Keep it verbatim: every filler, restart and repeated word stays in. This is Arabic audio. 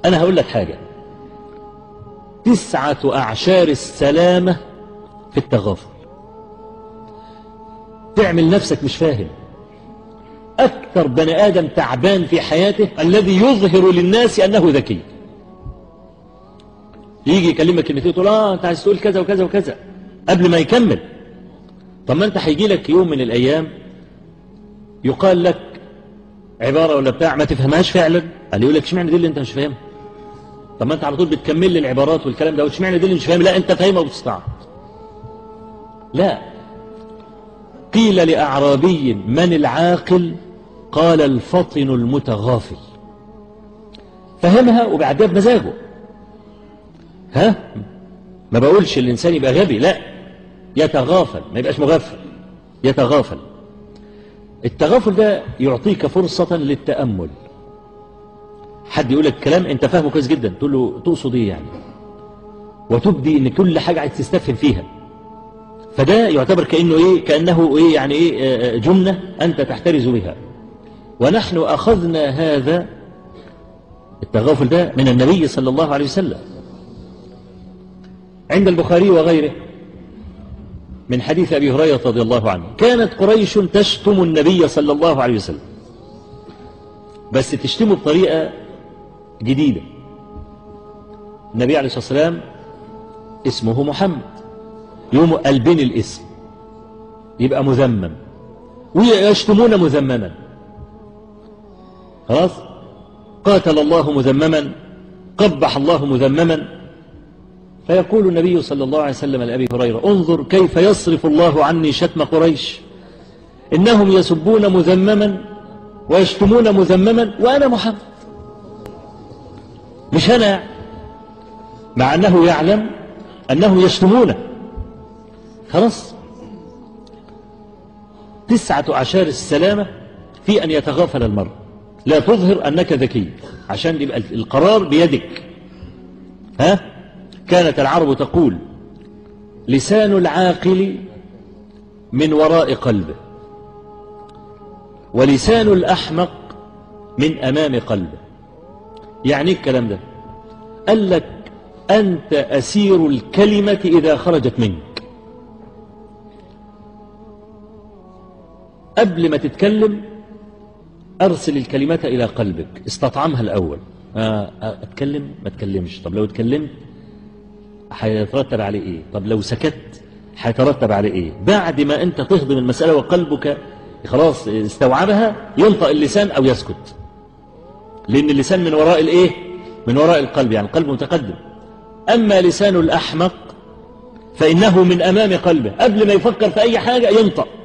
أنا هقول لك حاجة، تسعة أعشار السلامة في التغافل. تعمل نفسك مش فاهم. أكثر بني آدم تعبان في حياته الذي يظهر للناس أنه ذكي. يجي يكلمك كلمتين تقول اه انت عايز تقول كذا وكذا وكذا قبل ما يكمل. طب ما انت هيجي لك يوم من الايام يقال لك عباره ولا بتاع ما تفهمهاش فعلا، قال يقول لك اشمعنى دي اللي انت مش فاهمها؟ طب ما انت على طول بتكمل لي العبارات والكلام ده، واشمعنى دي اللي مش فاهم؟ لا انت فاهمها وبتستعرض. لا، قيل لاعرابي من العاقل؟ قال الفطن المتغافل. فهمها وبعدها بمزاجه. ها؟ ما بقولش الإنسان يبقى غبي، لا، يتغافل، ما يبقاش مغفل، يتغافل. التغافل ده يعطيك فرصة للتأمل. حد يقول لك كلام انت فاهمه كويس جدا، تقول له تقصد ايه يعني، وتبدي ان كل حاجة عايز تستفهم فيها. فده يعتبر كأنه ايه، كأنه ايه يعني ايه جملة انت تحترز بها. ونحن اخذنا هذا التغافل ده من النبي صلى الله عليه وسلم. عند البخاري وغيره من حديث أبي هريرة رضي الله عنه، كانت قريش تشتم النبي صلى الله عليه وسلم، بس تشتمه بطريقة جديدة. النبي عليه الصلاة والسلام اسمه محمد، يوم قلبين الاسم يبقى مذمم، ويشتمون مذمما. خلاص، قاتل الله مذمما، قبح الله مذمما. فيقول النبي صلى الله عليه وسلم لأبي هريرة: انظر كيف يصرف الله عني شتم قريش، إنهم يسبون مذمما ويشتمون مذمما وأنا محمد. مش أنا، مع أنه يعلم أنه يشتمونه. خلاص، تسعة أعشار السلامة في أن يتغافل المرء. لا تظهر أنك ذكي عشان يبقى القرار بيدك. ها؟ كانت العرب تقول: لسان العاقل من وراء قلبه، ولسان الأحمق من أمام قلبه. يعني الكلام ده قال لك: أنت أسير الكلمة إذا خرجت منك. قبل ما تتكلم أرسل الكلمة إلى قلبك، استطعمها الأول. أتكلم ما تكلمش، طب لو اتكلمت هيترتب عليه ايه؟ طب لو سكت هيترتب عليه ايه؟ بعد ما انت تهضم المسألة وقلبك خلاص استوعبها، ينطق اللسان او يسكت. لان اللسان من وراء الايه؟ من وراء القلب، يعني القلب متقدم. اما لسان الاحمق فانه من امام قلبه، قبل ما يفكر في اي حاجة ينطق.